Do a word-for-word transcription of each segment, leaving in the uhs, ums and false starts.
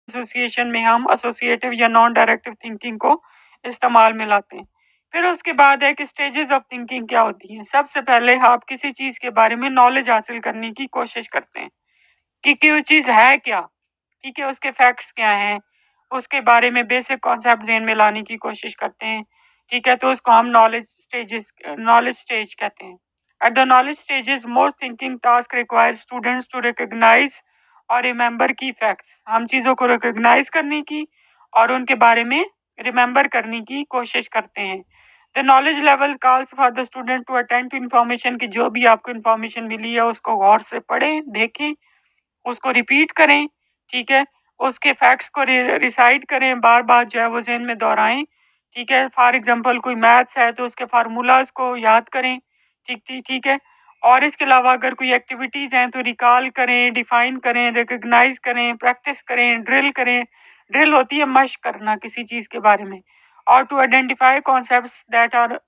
Association में हम associative या नॉन डायरेक्टिव थिंकिंग को इस्तेमाल में लाते हैं। फिर उसके बाद है कि स्टेजेस ऑफ थिंकिंग क्या होती हैं। सबसे पहले आप किसी चीज़ के बारे में नॉलेज हासिल करने की कोशिश करते हैं कि, कि वो चीज़ है क्या, ठीक है, उसके फैक्ट्स क्या हैं, उसके बारे में बेसिक कॉन्सेप्ट ज़हन में लाने की कोशिश करते हैं, ठीक है, तो उसको हम नॉलेज स्टेजेस नॉलेज स्टेज कहते हैं। At the knowledge stages most thinking task require students to recognise और रिमेंबर की फैक्ट्स। हम चीज़ों को रिकॉग्नाइज करने की और उनके बारे में रिमेंबर करने की कोशिश करते हैं। The knowledge level calls for the student to attend to information की जो भी आपको इन्फॉर्मेशन मिली है उसको गौर से पढ़ें, देखें, उसको रिपीट करें, ठीक है, उसके फैक्ट्स को रिसाइट करें, बार बार जो है वो ज़हन में दोहराएं, ठीक है। फॉर एग्जांपल कोई मैथ्स है तो उसके फार्मूलाज को याद करें, ठीक ठीक ठीक है। और इसके अलावा अगर कोई एक्टिविटीज़ हैं तो रिकॉल करें, डिफाइन करें, रिकग्नाइज करें, प्रैक्टिस करें, ड्रिल करें। ड्रिल होती है मशक करना किसी चीज़ के बारे में। और to identify concepts that are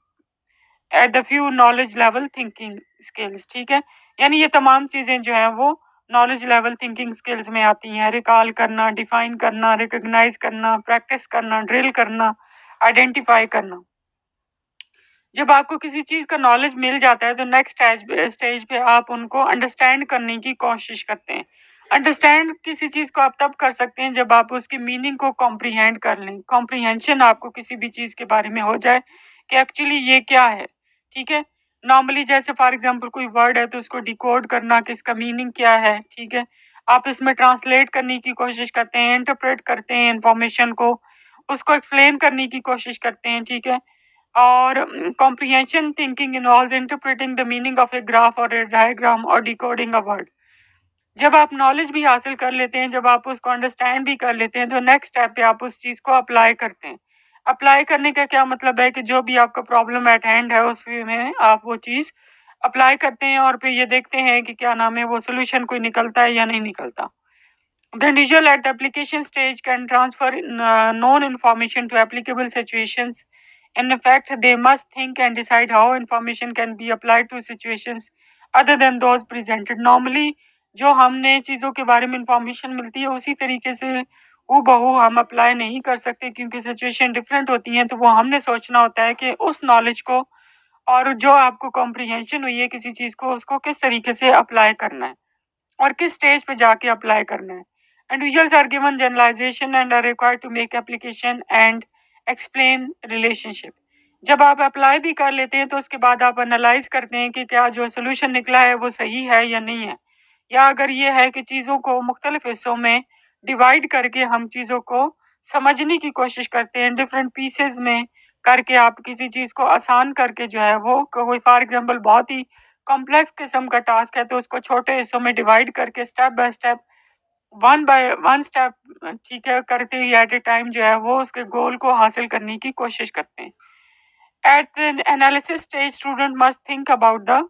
at the few knowledge level thinking skills, ठीक है। यानी ये तमाम चीज़ें जो हैं वो नॉलेज लेवल थिंकिंग स्किल्स में आती हैं। रिकॉल करना, डिफाइन करना, रिकग्नाइज करना, प्रैक्टिस करना, ड्रिल करना, आइडेंटिफाई करना। जब आपको किसी चीज़ का नॉलेज मिल जाता है तो नेक्स्ट स्टेज स्टेज पे आप उनको अंडरस्टैंड करने की कोशिश करते हैं। अंडरस्टैंड किसी चीज़ को आप तब कर सकते हैं जब आप उसकी मीनिंग को कॉम्प्रीहेंड कर लें। कॉम्प्रीहेंशन आपको किसी भी चीज़ के बारे में हो जाए कि एक्चुअली ये क्या है, ठीक है। नॉर्मली जैसे फॉर एग्जांपल कोई वर्ड है तो उसको डिकोड करना कि इसका मीनिंग क्या है, ठीक है। आप इसमें ट्रांसलेट करने की कोशिश करते हैं, इंटरप्रेट करते हैं इंफॉर्मेशन को, उसको एक्सप्लेन करने की कोशिश करते हैं, ठीक है। और comprehension thinking involves interpreting the meaning of a graph और ए डायग्राम और डिकोडिंग अ वर्ड। जब आप नॉलेज भी हासिल कर लेते हैं, जब आप उसको अंडरस्टैंड भी कर लेते हैं तो नेक्स्ट स्टेप पे आप उस चीज़ को अप्लाई करते हैं। अप्लाई करने का क्या मतलब है कि जो भी आपका प्रॉब्लम एट हैंड है उसमें आप वो चीज़ अप्लाई करते हैं और फिर ये देखते हैं कि क्या नाम है वो सोल्यूशन कोई निकलता है या नहीं निकलता। The individual at the application stage can transfer uh, known information to applicable situations. In fact, they must think and decide how information can be applied to situations other than those presented. Normally, जो हमने चीज़ों के बारे में information मिलती है उसी तरीके से हूबहू हम अप्लाई नहीं कर सकते क्योंकि सिचुएशन डिफरेंट होती हैं। तो वो हमने सोचना होता है कि उस नॉलेज को और जो आपको कॉम्प्रीहेंशन हुई है किसी चीज़ को उसको किस तरीके से अप्लाई करना है और किस स्टेज पे जाके अप्लाई करना है। Individuals are given generalization and are required to make application and explain relationship. जब आप अप्लाई भी कर लेते हैं तो उसके बाद आप एनालाइज करते हैं कि क्या जो सोल्यूशन निकला है वो सही है या नहीं है, या अगर ये है कि चीज़ों को मुख्तलिफ हिस्सों में डिवाइड करके हम चीज़ों को समझने की कोशिश करते हैं, डिफरेंट पीसेज में करके आप किसी चीज़ को आसान करके जो है वो कोई फॉर एग्जांपल बहुत ही कॉम्प्लेक्स किस्म का टास्क है तो उसको छोटे हिस्सों में डिवाइड करके step by step one by one step, ठीक है, करते ही एट ए टाइम जो है वो उसके गोल को हासिल करने की कोशिश करते हैं। At the analysis stage student must think about the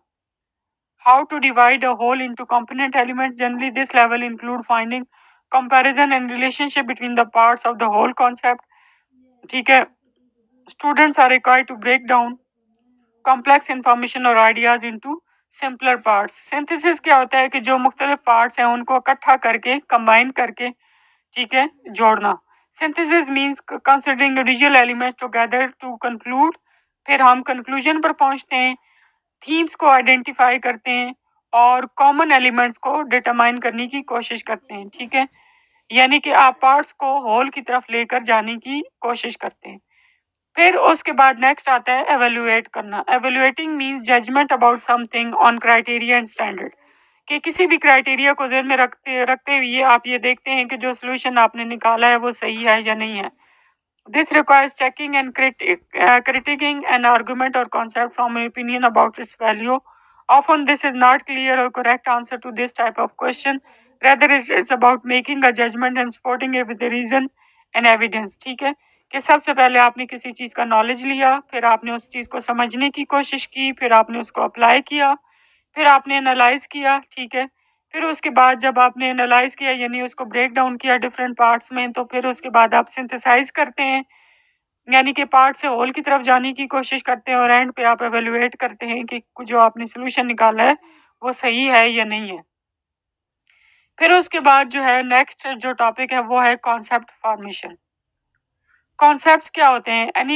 how to divide a whole into component element. Generally this level include finding comparison and relationship between the parts of the whole concept, ठीक है। Students are required to break down complex information और ideas into simpler parts. Synthesis क्या होता है कि जो मुख्तलिफ parts हैं उनको इकट्ठा करके कंबाइन करके, ठीक है, जोड़ना। Synthesis means considering individual elements together to conclude. फिर हम कंक्लूजन पर पहुंचते हैं, थीम्स को आइडेंटिफाई करते हैं और कॉमन एलिमेंट्स को डिटरमाइन करने की कोशिश करते हैं, ठीक है। यानी कि आप पार्ट्स को होल की तरफ लेकर जाने की कोशिश करते हैं। फिर उसके बाद नेक्स्ट आता है एवेल्युएट करना। Evaluating means judgment about something on criteria and standard, कि किसी भी क्राइटेरिया को ज़हन में रखते रखते हुए आप ये देखते हैं कि जो सोल्यूशन आपने निकाला है वो सही है या नहीं है। This requires checking and critiquing an argument और concept from an opinion about its value. Often this is not clear or correct answer to this type of question. Rather it is about making a judgment and supporting it with the reason and evidence, ठीक है। कि सबसे पहले आपने किसी चीज़ का knowledge लिया, फिर आपने उस चीज़ को समझने की कोशिश की, फिर आपने उसको अप्लाई किया, फिर आपने एनालाइज किया, ठीक है। फिर उसके बाद जब आपने एनालाइज किया यानी उसको ब्रेक डाउन किया डिफरेंट पार्ट्स में, तो फिर उसके बाद आप सिंथेसाइज करते हैं यानी कि पार्ट से होल की तरफ जाने की कोशिश करते हैं और एंड पे आप एवेल्युएट करते हैं कि जो आपने सोल्यूशन निकाला है वो सही है या नहीं है। फिर उसके बाद जो है नेक्स्ट जो टॉपिक है वो है कॉन्सेप्ट फॉर्मेशन। कॉन्सेप्ट्स क्या होते हैं? Any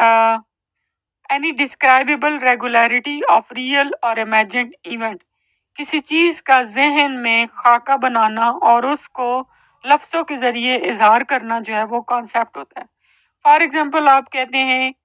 any describable regularity of real और इमेजिन्ड इवेंट, किसी चीज़ का जहन में खाका बनाना और उसको लफ्ज़ों के ज़रिए इजहार करना जो है वो कॉन्सेप्ट होता है। फॉर एग्जांपल आप कहते हैं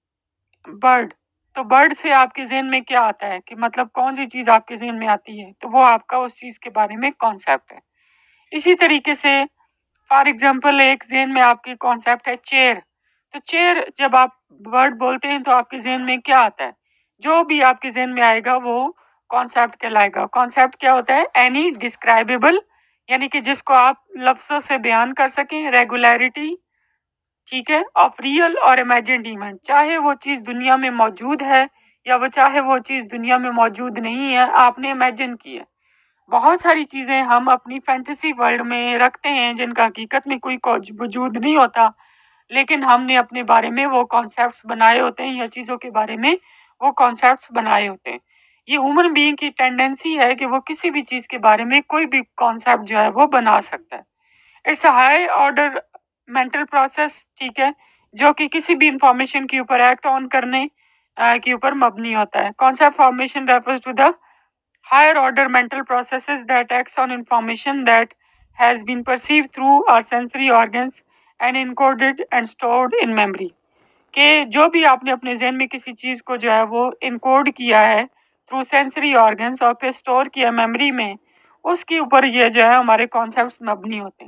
बर्ड, तो बर्ड से आपके जहन में क्या आता है कि मतलब कौन सी चीज़ आपके जहन में आती है, तो वो आपका उस चीज़ के बारे में कॉन्सेप्ट है। इसी तरीके से फॉर एग्जांपल एक जहन में आपकी कॉन्सेप्ट है चेयर, तो चेयर जब आप वर्ड बोलते हैं तो आपके जहन में क्या आता है? जो भी आपके जहन में आएगा वो कॉन्सेप्ट कहलाएगा। कॉन्सेप्ट क्या होता है? एनी डिस्क्राइबेबल, यानी कि जिसको आप लफ्ज़ों से बयान कर सकें, रेगुलरिटी, ठीक है, ऑफ रियल और इमेजिन्ड इवेंट, चाहे वो चीज़ दुनिया में मौजूद है या वो चाहे वो चीज़ दुनिया में मौजूद नहीं है, आपने इमेजिन की है। बहुत सारी चीज़ें हम अपनी फैंटेसी वर्ल्ड में रखते हैं जिनका हकीकत में कोई वजूद नहीं होता, लेकिन हमने अपने बारे में वो कॉन्सेप्ट्स बनाए होते हैं या चीज़ों के बारे में वो कॉन्सेप्ट्स बनाए होते हैं। ये ह्यूमन बीइंग की टेंडेंसी है कि वो किसी भी चीज़ के बारे में कोई भी कॉन्सेप्ट जो है वो बना सकता है। It's a high order mental process, ठीक है, जो कि किसी भी इंफॉर्मेशन के ऊपर एक्ट ऑन करने अ, के ऊपर मबनी होता है। Concept formation refers to the higher order mental processes that acts on information that has been perceived through our sensory organs and encoded and stored in memory, कि जो भी आपने अपने जहन में किसी चीज़ को जो है वो इनकोड किया है थ्रू सेंसरी ऑर्गन्स और फिर स्टोर किया मेमोरी में, उसके ऊपर ये जो है हमारे कॉन्सेप्ट्स मबनी होते हैं।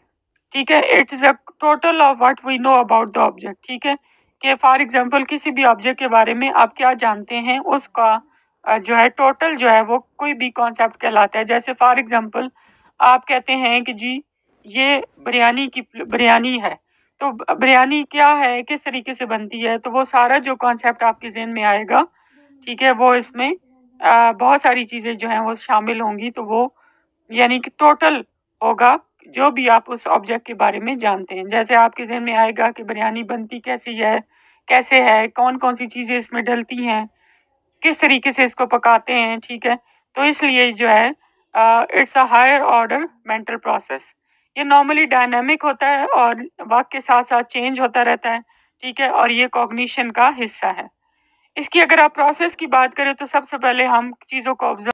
ठीक है, it is a total of what we know about the object. ठीक है, कि फॉर एग्जांपल किसी भी ऑब्जेक्ट के बारे में आप क्या जानते हैं उसका अ, जो है टोटल जो है वो कोई भी कॉन्सेप्ट कहलाता है। जैसे फॉर एग्जांपल आप कहते हैं कि जी ये बिरयानी की बिरयानी है, तो ब- बिरयानी क्या है, किस तरीके से बनती है, तो वो सारा जो कॉन्सेप्ट आपके जहन में आएगा, ठीक है, वो इसमें अ, बहुत सारी चीज़ें जो हैं वो शामिल होंगी, तो वो यानी कि टोटल होगा जो भी आप उस ऑब्जेक्ट के बारे में जानते हैं। जैसे आपके जहन में आएगा कि बिरयानी बनती कैसी है, कैसे है, कौन कौन सी चीज़ें इसमें डलती हैं, किस तरीके से इसको पकाते हैं, ठीक है। तो इसलिए जो है it's a higher order mental process. ये नॉर्मली डायनामिक होता है और वक्त के साथ साथ चेंज होता रहता है, ठीक है, और ये कॉग्निशन का हिस्सा है। इसकी अगर आप प्रोसेस की बात करें तो सबसे पहले हम चीज़ों को ऑब्जर्व